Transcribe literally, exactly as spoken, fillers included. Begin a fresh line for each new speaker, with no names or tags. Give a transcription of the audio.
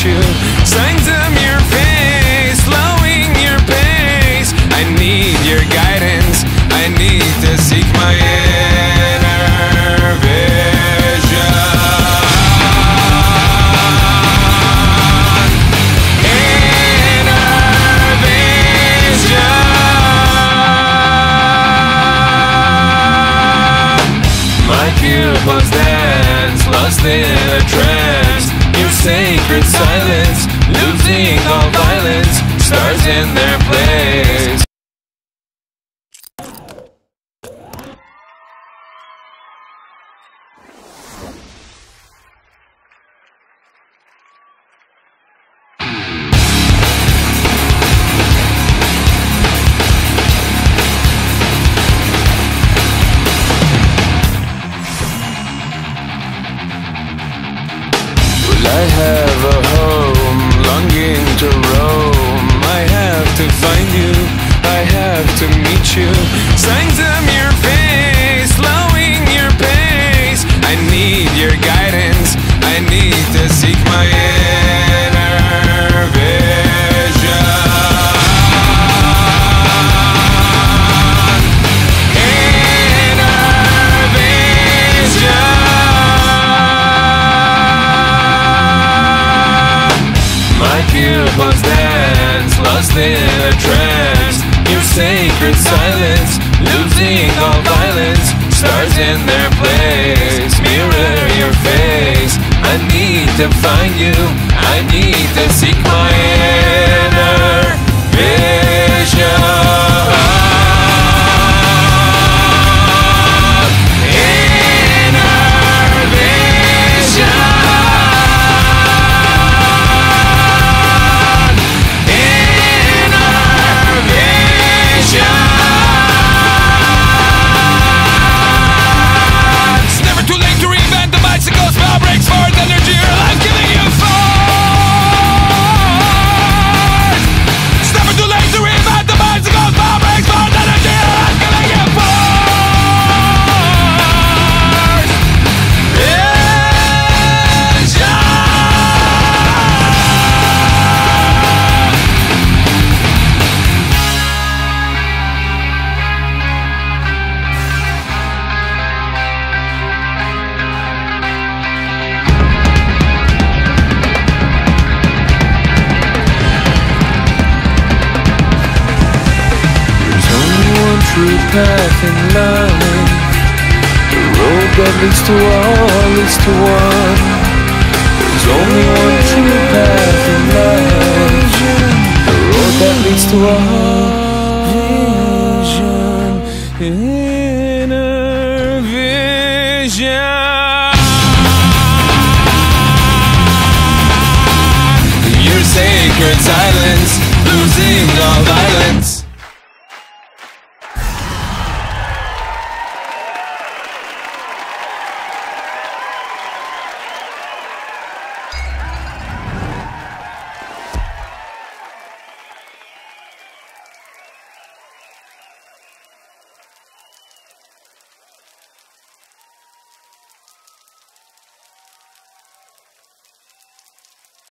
you. Signs of your face, slowing your pace. I need your guidance, I need to seek my inner vision. Inner vision. My pupils dance, lost in a trance. Your sacred silence, losing all violence. Stars in their place. I have a home, longing to roam. I have to find you, I have to meet you. Signs of your face, slowing your pace. I need your guidance, I need to seek my inner vision. Inner vision. My pupils dance, lost in a trance. Your sacred silence, losing all violence. Stars in their place, mirror your face. I need to find you, I need to seek my inner vision. True path in life, the road that leads to all leads to one. There's only one true path in life, the road that leads to all. Vision, inner vision. Your sacred silence, losing all violence.